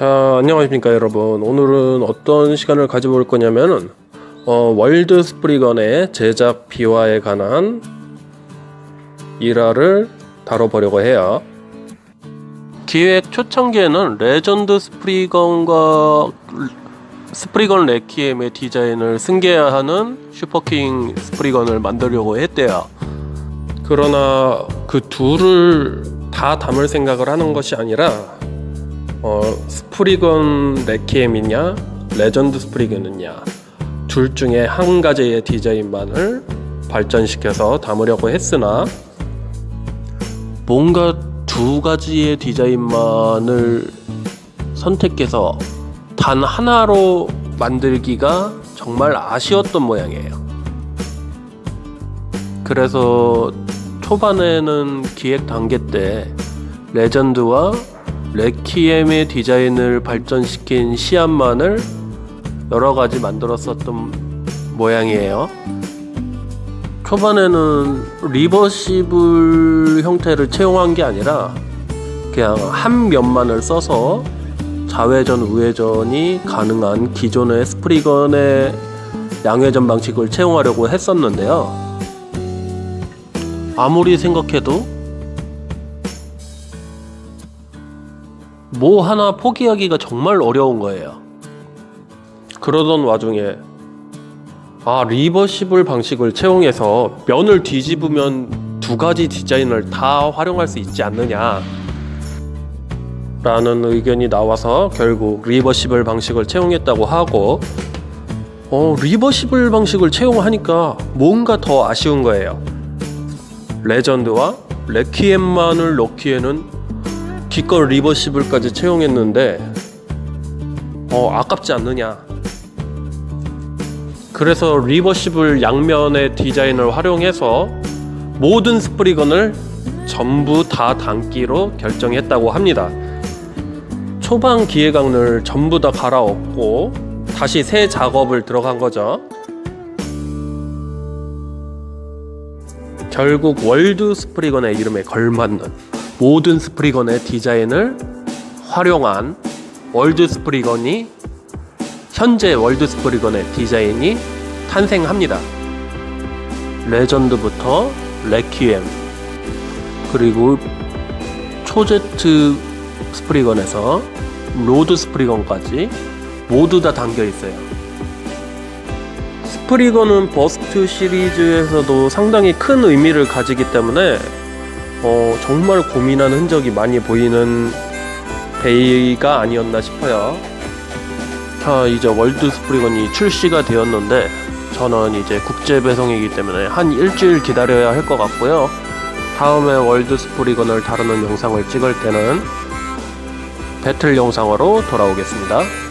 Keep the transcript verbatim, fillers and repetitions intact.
자, 안녕하십니까 여러분. 오늘은 어떤 시간을 가져볼 거냐면은 어, 월드 스프리건의 제작 비화에 관한 일화를 다뤄보려고 해요. 기획 초창기에는 레전드 스프리건과 스프리건 레퀴엠의 디자인을 승계하는 슈퍼킹 스프리건을 만들려고 했대요. 그러나 그 둘을 다 담을 생각을 하는 것이 아니라 어, 스프리건 레퀴엠이냐 레전드 스프리건이냐 둘 중에 한 가지의 디자인만을 발전시켜서 담으려고 했으나 뭔가 두 가지의 디자인만을 선택해서 단 하나로 만들기가 정말 아쉬웠던 모양이에요. 그래서 초반에는 기획 단계 때 레전드와 레퀴엠의 디자인을 발전시킨 시안만을 여러가지 만들었었던 모양이에요. 초반에는 리버시블 형태를 채용한 게 아니라 그냥 한 면만을 써서 좌회전 우회전이 가능한 기존의 스프리건의 양회전 방식을 채용하려고 했었는데요, 아무리 생각해도 뭐 하나 포기하기가 정말 어려운 거예요. 그러던 와중에 아 리버시블 방식을 채용해서 면을 뒤집으면 두 가지 디자인을 다 활용할 수 있지 않느냐 라는 의견이 나와서 결국 리버시블 방식을 채용했다고 하고, 어 리버시블 방식을 채용하니까 뭔가 더 아쉬운 거예요. 레전드와 레퀴엠만을 넣기에는 기껏 리버시블까지 채용했는데 어 아깝지 않느냐. 그래서 리버시블 양면의 디자인을 활용해서 모든 스프리건을 전부 다 담기로 결정했다고 합니다. 초반 기획안을 전부 다 갈아엎고 다시 새 작업을 들어간 거죠. 결국 월드 스프리건의 이름에 걸맞는 모든 스프리건의 디자인을 활용한 월드 스프리건이 현재 월드 스프리건의 디자인이 탄생합니다. 레전드부터 레퀴엠 그리고 초제트 스프리건에서 로드 스프리건까지 모두 다 담겨 있어요. 스프리건은 버스트 시리즈에서도 상당히 큰 의미를 가지기 때문에 어, 정말 고민한 흔적이 많이 보이는 베이가 아니었나 싶어요. 자, 이제 월드 스프리건이 출시가 되었는데 저는 이제 국제 배송이기 때문에 한 일주일 기다려야 할 것 같고요. 다음에 월드 스프리건을 다루는 영상을 찍을 때는 배틀 영상으로 돌아오겠습니다.